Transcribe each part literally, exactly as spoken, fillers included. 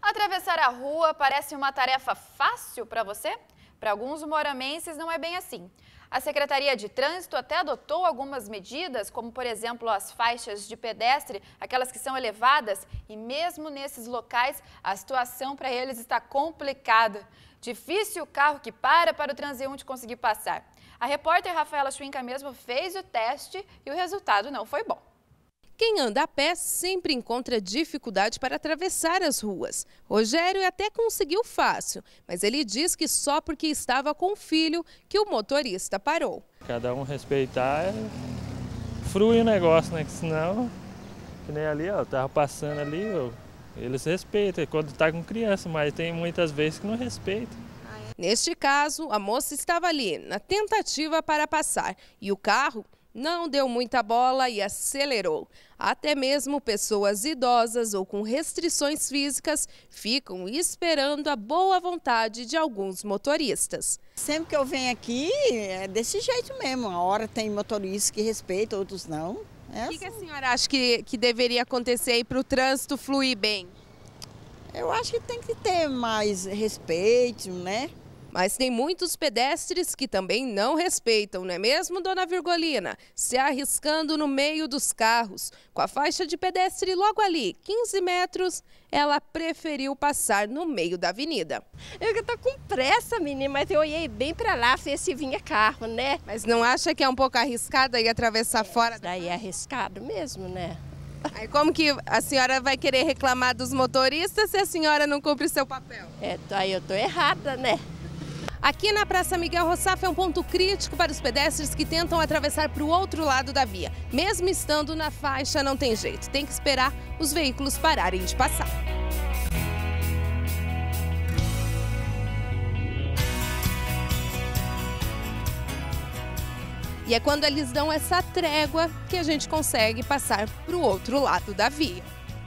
Atravessar a rua parece uma tarefa fácil para você? Para alguns moramenses não é bem assim. A Secretaria de Trânsito até adotou algumas medidas, como por exemplo as faixas de pedestre, aquelas que são elevadas, e mesmo nesses locais a situação para eles está complicada. Difícil o carro que para para o transeunte conseguir passar. A repórter Rafaela Schwinka mesmo fez o teste e o resultado não foi bom. Quem anda a pé sempre encontra dificuldade para atravessar as ruas. Rogério até conseguiu fácil, mas ele diz que só porque estava com o filho que o motorista parou. Cada um respeitar, é... frui o negócio, né? Que senão, que nem ali, ó, tava passando ali, ó, eles respeitam quando tá com criança, mas tem muitas vezes que não respeitam. Neste caso, a moça estava ali na tentativa para passar e o carro não deu muita bola e acelerou. Até mesmo pessoas idosas ou com restrições físicas ficam esperando a boa vontade de alguns motoristas. Sempre que eu venho aqui é desse jeito mesmo. A hora tem motoristas que respeitam, outros não. É o que, assim. que a senhora acha que, que deveria acontecer aí para o trânsito fluir bem? Eu acho que tem que ter mais respeito, né? Mas tem muitos pedestres que também não respeitam, não é mesmo, dona Virgolina? Se arriscando no meio dos carros. Com a faixa de pedestre logo ali, quinze metros, ela preferiu passar no meio da avenida. Eu que tô com pressa, menina, mas eu olhei bem para lá, ver se vinha carro, né? Mas não acha que é um pouco arriscado aí atravessar é, fora? Daí é arriscado mesmo, né? Aí como que a senhora vai querer reclamar dos motoristas se a senhora não cumpre seu papel? É, aí eu tô errada, né? Aqui na Praça Miguel Rossaf é um ponto crítico para os pedestres que tentam atravessar para o outro lado da via. Mesmo estando na faixa, não tem jeito. Tem que esperar os veículos pararem de passar. E é quando eles dão essa trégua que a gente consegue passar para o outro lado da via.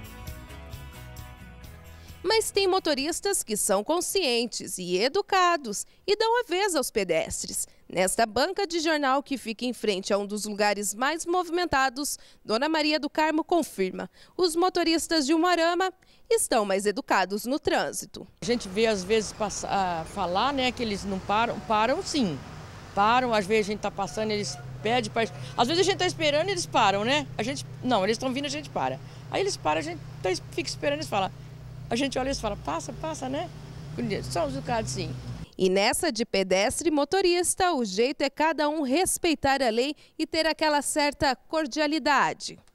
Mas tem motoristas que são conscientes e educados e dão a vez aos pedestres. Nesta banca de jornal que fica em frente a um dos lugares mais movimentados, Dona Maria do Carmo confirma: os motoristas de Umuarama estão mais educados no trânsito. A gente vê às vezes passar, falar, né, que eles não param, param sim. Param, às vezes a gente está passando, eles pedem para... Às vezes a gente está esperando e eles param, né? A gente... Não, eles estão vindo, a gente para. Aí eles param, a gente fica esperando e eles falam. A gente olha e fala, passa, passa, né? São educados, sim. E nessa de pedestre e motorista, o jeito é cada um respeitar a lei e ter aquela certa cordialidade.